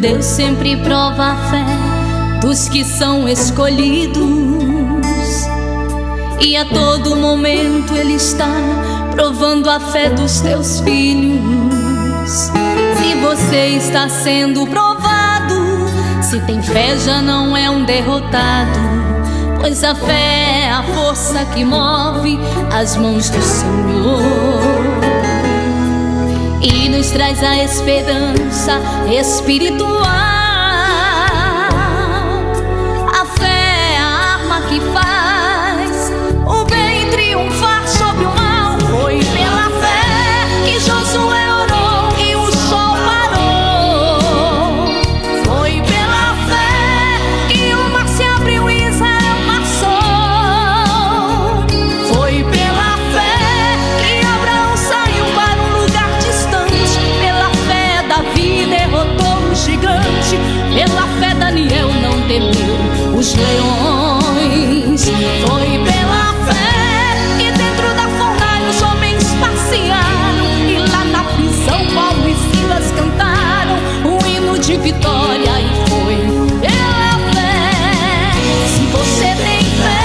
Deus sempre prova a fé dos que são escolhidos, e a todo momento Ele está provando a fé dos teus filhos. Se você está sendo provado, se tem fé já não é um derrotado, pois a fé é a força que move as mãos do Senhor e nos traz a esperança espiritual. A fé é a arma que faz o bem triunfar sobre o mal. Foi pela fé que Josué orou e o sol parou. Foi pela fé que o mar se abriu e Israel passou. Foi pela fé que Abraão saiu para um lugar distante. Pela fé Davi derrotou o gigante. Pela fé Daniel não temeu os leões. Foi pela fé que dentro da fornalha os homens passearam, e lá na prisão Paulo e Silas cantaram um hino de vitória. E foi pela fé. Se você tem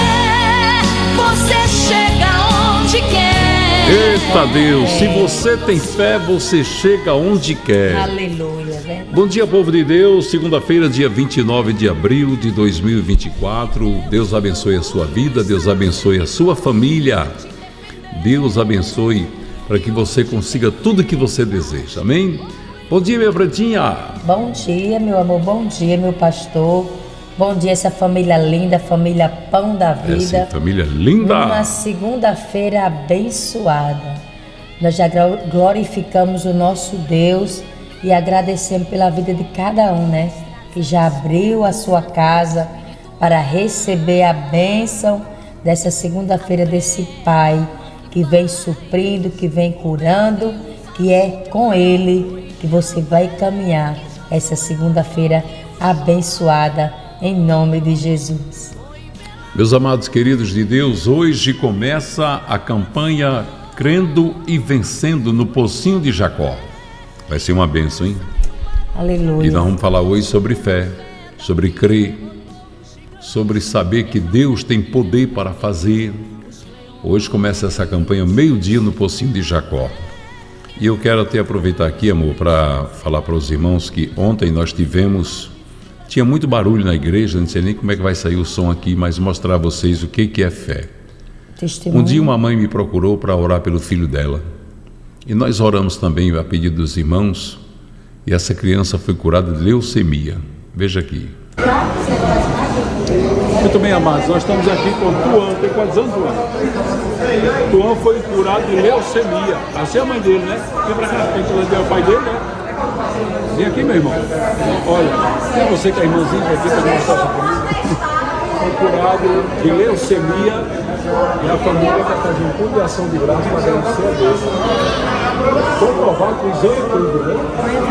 fé, você chega onde quer. Eita Deus, se você tem fé, você chega onde quer. Aleluia, né? Bom dia, povo de Deus. Segunda-feira, dia 29 de abril de 2024. Deus abençoe a sua vida, Deus abençoe a sua família. Deus abençoe para que você consiga tudo que você deseja. Amém? Bom dia, minha pretinha. Bom dia, meu amor. Bom dia, meu pastor. Bom dia, essa família linda, família Pão da Vida. Essa família linda. Uma segunda-feira abençoada. Nós já glorificamos o nosso Deus e agradecemos pela vida de cada um, né? Que já abriu a sua casa para receber a bênção dessa segunda-feira desse Pai que vem suprindo, que vem curando, que é com Ele que você vai caminhar essa segunda-feira abençoada, em nome de Jesus. Meus amados queridos de Deus, hoje começa a campanha Crendo e Vencendo no Pocinho de Jacó. Vai ser uma bênção, hein? Aleluia. E nós vamos falar hoje sobre fé, sobre crer, sobre saber que Deus tem poder para fazer. Hoje começa essa campanha meio-dia no Pocinho de Jacó. E eu quero até aproveitar aqui, amor, para falar para os irmãos que ontem nós tinha muito barulho na igreja, não sei nem como é que vai sair o som aqui, mas mostrar a vocês o que é fé. Testemunho. Um dia uma mãe me procurou para orar pelo filho dela. E nós oramos também a pedido dos irmãos, e essa criança foi curada de leucemia. Veja aqui. Muito bem, amados, nós estamos aqui com Tuan. Tem quantos anos, Tuan? Tuan foi curado de leucemia. Assim é a mãe dele, né? Vem pra cá, tem que ver o pai dele, né? Vem aqui, meu irmão. Olha, é você que é irmãzinho aqui para mostrar sua família. Foi curado de leucemia e a família está fazendo tudo de ação de graça para agradecer a Deus. Comprovar que o exame é tudo, né?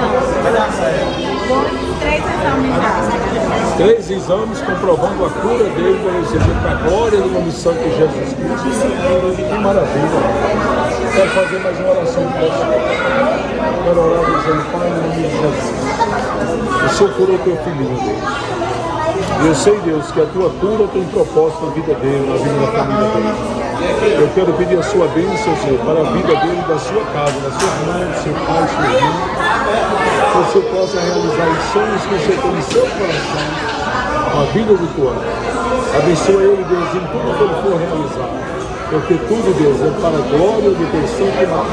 3 exames comprovando a cura dele para receber para a glória de uma missão de Jesus Cristo. Que maravilha! Quero fazer mais uma oração para você. Quero orar dizendo, Pai, em nome de Jesus. O Senhor curou teu filhinho, Deus. E eu sei, Deus, que a tua cura tem propósito na vida dele, na vida da família dele. Eu quero pedir a sua bênção, Senhor, para a vida dele, da sua casa, da sua mãe, do seu pai, do seu filho. Que o Senhor possa realizar os sonhos que o Senhor tem no seu coração, a vida do Tuan. Abençoa ele, Deus, em tudo que ele for realizar. Porque tudo, Deus, é para a glória do teu santo nome.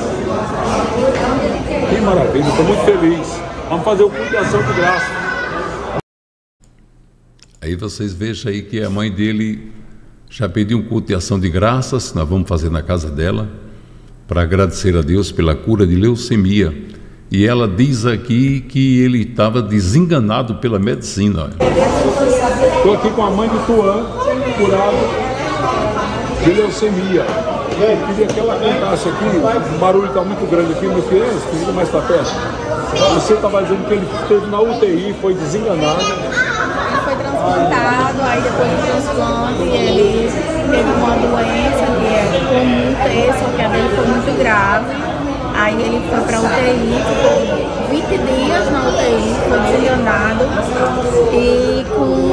Que maravilha, estou muito feliz. Vamos fazer o culto de ação de graça. Aí vocês vejam aí que a mãe dele já pediu um culto de ação de graças, nós vamos fazer na casa dela, para agradecer a Deus pela cura de leucemia. E ela diz aqui que ele estava desenganado pela medicina. Estou aqui com a mãe do Tuan, curado de leucemia. Eu queria que ela contasse aqui, o barulho está muito grande aqui, meu filho, fica mais para perto. Você estava dizendo que ele esteve na UTI, foi desenganado. Foi transplantado, aí depois do transplante ele teve uma doença que é comum ter, só que a dele foi muito grave. Aí ele foi para UTI, ficou 20 dias na UTI, foi desenganado. E com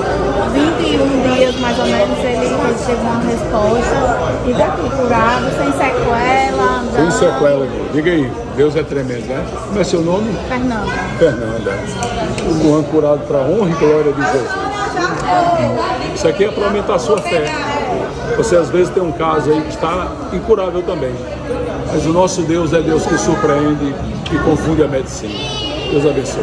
21 dias mais ou menos ele teve uma resposta e daqui curado, sem sequela. Sem sequela, irmão. Diga aí, Deus é tremendo, né? Como é seu nome? Fernanda. Fernanda. O Luan curado para a honra e glória de Jesus. Isso aqui é para aumentar a sua fé. Você às vezes tem um caso aí que está incurável também. Mas o nosso Deus é Deus que surpreende e confunde a medicina. Deus abençoe.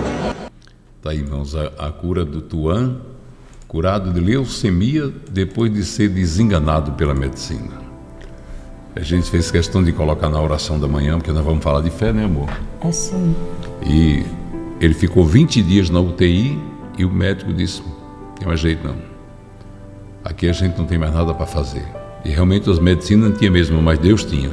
Tá aí, irmãos, a cura do Tuan, curado de leucemia depois de ser desenganado pela medicina. A gente fez questão de colocar na oração da manhã, porque nós vamos falar de fé, né, amor? É sim. E ele ficou 20 dias na UTI e o médico disse: não tem mais jeito não. Aqui a gente não tem mais nada para fazer. E realmente as medicinas não tinha mesmo, mas Deus tinha.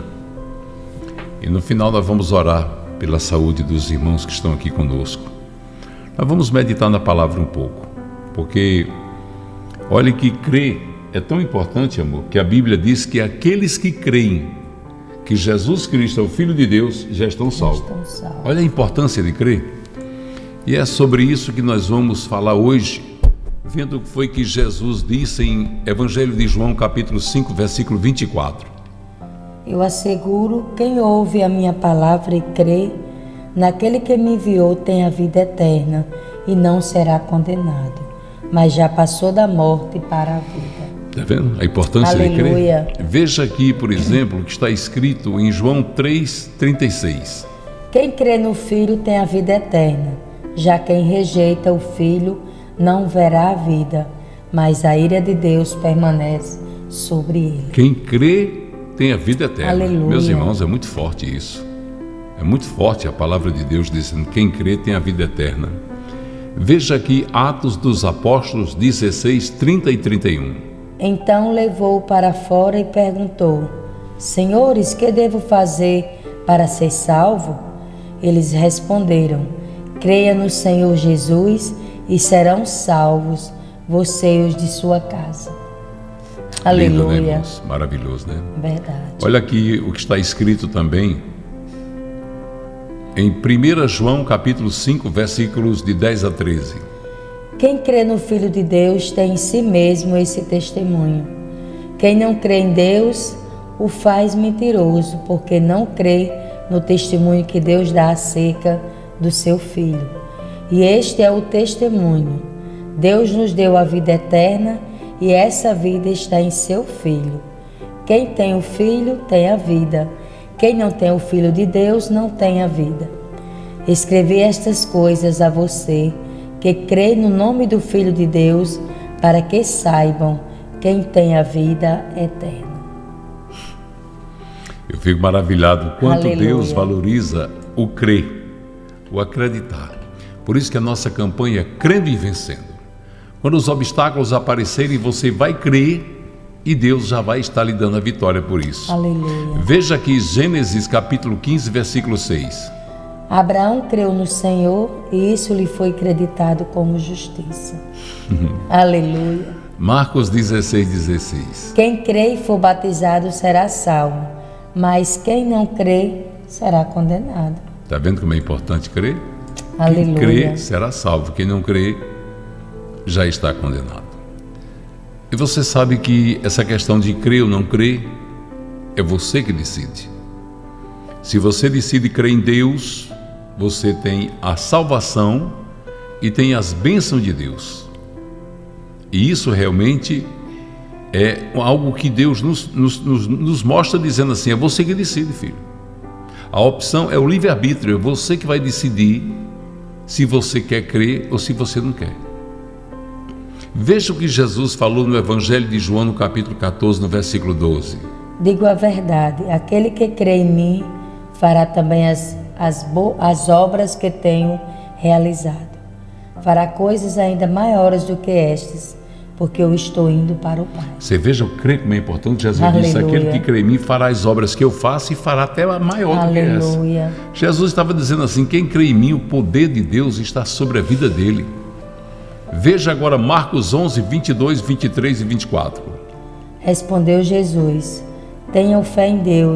E no final nós vamos orar pela saúde dos irmãos que estão aqui conosco. Nós vamos meditar na palavra um pouco, porque olha que crer é tão importante, amor, que a Bíblia diz que aqueles que creem que Jesus Cristo é o Filho de Deus já estão salvos. Olha a importância de crer. E é sobre isso que nós vamos falar hoje, vendo o que foi que Jesus disse em Evangelho de João, capítulo 5, versículo 24. Eu asseguro, quem ouve a minha palavra e crê naquele que me enviou tem a vida eterna e não será condenado, mas já passou da morte para a vida. Está vendo a importância Aleluia. de crer? Veja aqui, por exemplo, o que está escrito em João 3,36. Quem crê no Filho tem a vida eterna, já quem rejeita o Filho não verá a vida, mas a ira de Deus permanece sobre ele. Quem crê tem a vida eterna. Aleluia. Meus irmãos, é muito forte isso. É muito forte a palavra de Deus dizendo: quem crê tem a vida eterna. Veja aqui Atos dos Apóstolos 16, 30 e 31. Então levou-o para fora e perguntou: Senhores, que devo fazer para ser salvo? Eles responderam: creia no Senhor Jesus e serão salvos você e os de sua casa. Lindo, Aleluia. né, irmãos? Maravilhoso, né? Verdade. Olha aqui o que está escrito também em 1 João capítulo 5, versículos de 10 a 13. Quem crê no Filho de Deus tem em si mesmo esse testemunho. Quem não crê em Deus o faz mentiroso, porque não crê no testemunho que Deus dá acerca do seu Filho. E este é o testemunho: Deus nos deu a vida eterna e essa vida está em seu Filho. Quem tem o Filho tem a vida. Quem não tem o Filho de Deus não tem a vida. Escrevi estas coisas a você que crê no nome do Filho de Deus, para que saibam quem tem a vida eterna. Eu fico maravilhado quanto Aleluia. Deus valoriza o crer, o acreditar. Por isso que a nossa campanha é crendo e vencendo. Quando os obstáculos aparecerem, você vai crer e Deus já vai estar lhe dando a vitória por isso. Aleluia. Veja aqui Gênesis capítulo 15, versículo 6. Abraão creu no Senhor e isso lhe foi creditado como justiça. Aleluia. Marcos 16, 16. Quem crê e for batizado será salvo, mas quem não crê será condenado. Está vendo como é importante crer? Aleluia. Quem crê será salvo, quem não crê já está condenado. E você sabe que essa questão de crer ou não crer é você que decide. Se você decide crer em Deus, você tem a salvação e tem as bênçãos de Deus. E isso realmente é algo que Deus nos mostra dizendo assim: é você que decide, filho. A opção é o livre-arbítrio, é você que vai decidir se você quer crer ou se você não quer. Veja o que Jesus falou no Evangelho de João, no capítulo 14, no versículo 12. Digo a verdade, aquele que crê em mim fará também as obras que tenho realizado. Fará coisas ainda maiores do que estas, porque eu estou indo para o Pai. Você veja o crer como é importante. Jesus Aleluia. disse: aquele que crê em mim fará as obras que eu faço e fará até a maior do que essa. Aleluia. Jesus estava dizendo assim: quem crê em mim, o poder de Deus está sobre a vida dele. Veja agora Marcos 11, 22, 23 e 24. Respondeu Jesus: tenham fé em Deus,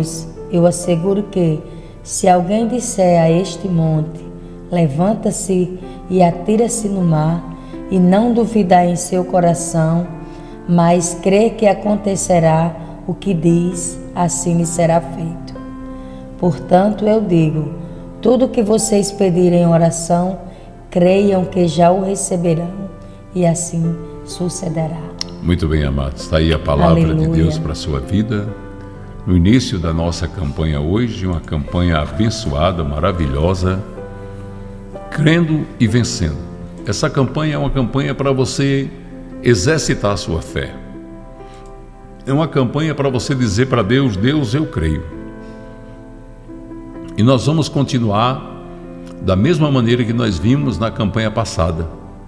eu asseguro que, se alguém disser a este monte, levanta-se e atira-se no mar, e não duvidar em seu coração, mas crê que acontecerá o que diz, assim lhe será feito. Portanto, eu digo, tudo o que vocês pedirem em oração, creiam que já o receberão, e assim sucederá. Muito bem, amados. Está aí a palavra Aleluia. de Deus para a sua vida. No início da nossa campanha hoje, uma campanha abençoada, maravilhosa, crendo e vencendo. Essa campanha é uma campanha para você exercitar a sua fé. É uma campanha para você dizer para Deus, Deus, eu creio. E nós vamos continuar da mesma maneira que nós vimos na campanha passada.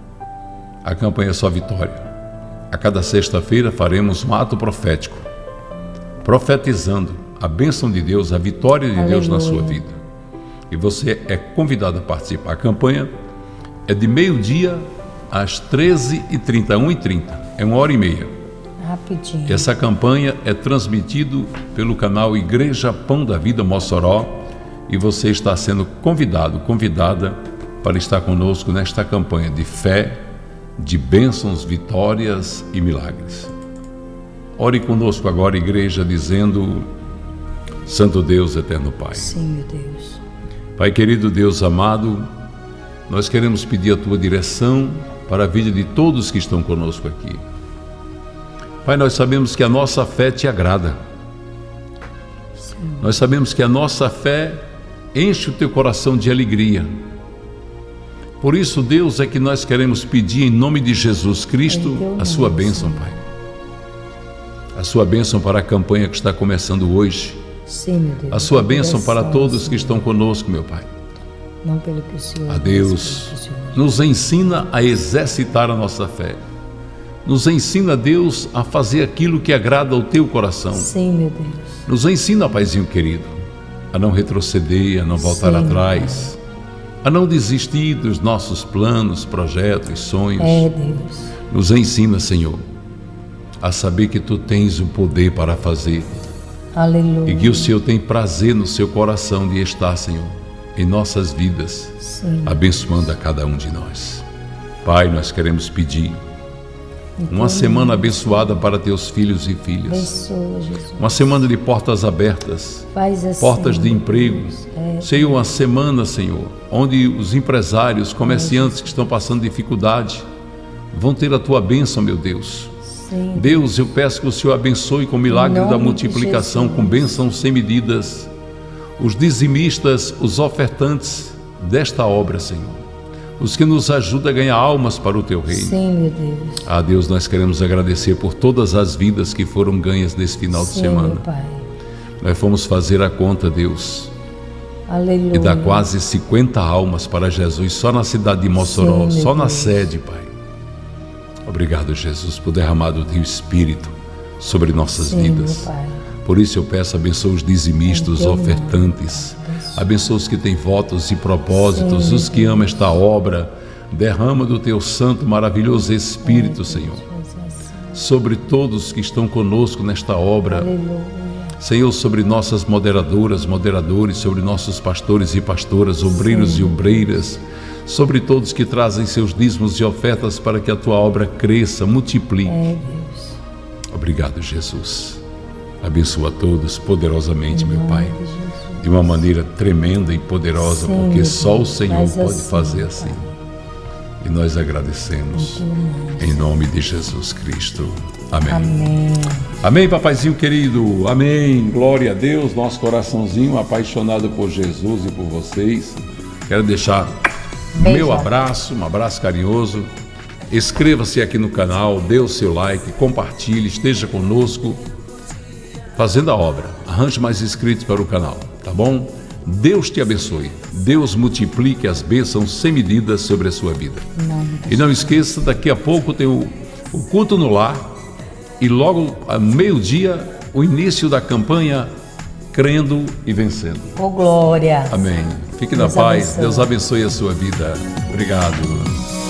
A campanha Só Vitória. A cada sexta-feira faremos um ato profético, profetizando a bênção de Deus, a vitória de Deus na sua vida. E você é convidado a participar. A campanha é de meio-dia às 13h30, 1h30. É 1h30. Rapidinho. Essa campanha é transmitida pelo canal Igreja Pão da Vida Mossoró, e você está sendo convidada para estar conosco nesta campanha de fé, de bênçãos, vitórias e milagres. Ore conosco agora, igreja, dizendo: Santo Deus, eterno Pai. Sim, meu Deus. Pai querido, Deus amado, nós queremos pedir a Tua direção para a vida de todos que estão conosco aqui. Pai, nós sabemos que a nossa fé Te agrada. Sim. Nós sabemos que a nossa fé enche o Teu coração de alegria. Por isso, Deus, é que nós queremos pedir em nome de Jesus Cristo a Sua bênção, Pai. A Sua bênção para a campanha que está começando hoje. Sim, meu Deus. A Sua bênção para todos que estão conosco, meu Pai. Não pelo que o Senhor A Deus, nos ensina a exercitar a nossa fé. Nos ensina, Deus, a fazer aquilo que agrada ao Teu coração. Sim, meu Deus. Nos ensina, Paizinho querido, a não retroceder, a não voltar atrás, a não desistir dos nossos planos, projetos, sonhos. É, Deus. Nos ensina, Senhor, a saber que Tu tens o poder para fazer. Aleluia. E que o Senhor tem prazer no seu coração de estar, Senhor, em nossas vidas, Sim. abençoando a cada um de nós. Pai, nós queremos pedir uma semana abençoada para Teus filhos e filhas. Abençoa, Jesus. Uma semana de portas abertas, Faz assim, portas de emprego. É. Senhor, uma semana, Senhor, onde os empresários, comerciantes que estão passando dificuldade, vão ter a Tua bênção, meu Deus. Sim. Deus, eu peço que o Senhor abençoe com o milagre da multiplicação, com bênçãos sem medidas, os dizimistas, os ofertantes desta obra, Senhor. Os que nos ajudam a ganhar almas para o Teu reino. Sim, meu Deus. Ah, Deus, nós queremos agradecer por todas as vidas que foram ganhas nesse final de Sim, semana. meu Pai. Nós fomos fazer a conta, Deus, Aleluia. e dá quase 50 almas para Jesus, só na cidade de Mossoró, Sim, meu só na Deus. sede, Pai. Obrigado, Jesus, por derramar o Teu Espírito sobre nossas Sim, vidas. meu Pai. Por isso eu peço, abençoa os dizimistas, os Em teu nome, ofertantes, abençoa os que têm votos e propósitos, Sim, os que amam esta obra. Derrama do Teu santo, maravilhoso Espírito, Senhor, sobre todos que estão conosco nesta obra. Aleluia. Senhor, sobre nossas moderadoras, moderadores, sobre nossos pastores e pastoras, obreiros e obreiras, sobre todos que trazem seus dízimos e ofertas para que a Tua obra cresça, multiplique. É, Deus. Obrigado, Jesus. Abençoa a todos poderosamente, meu Pai, De Jesus. de uma maneira tremenda e poderosa, Sim, porque meu só o Deus. Senhor Faz pode assim, fazer Pai. assim. E nós agradecemos em nome de Jesus Cristo. Amém. Amém. Amém, papaizinho querido. Amém. Glória a Deus. Nosso coraçãozinho apaixonado por Jesus e por vocês. Quero deixar Beijo. meu abraço, um abraço carinhoso. Inscreva-se aqui no canal, dê o seu like, compartilhe, esteja conosco fazendo a obra. Arranje mais inscritos para o canal, tá bom? Deus te abençoe. Deus multiplique as bênçãos sem medidas sobre a sua vida. E não esqueça, daqui a pouco tem o culto no lar e logo ao meio-dia o início da campanha Crendo e Vencendo. Ô, glória. Amém. Fique na Deus paz. abençoe. Deus abençoe a sua vida. Obrigado.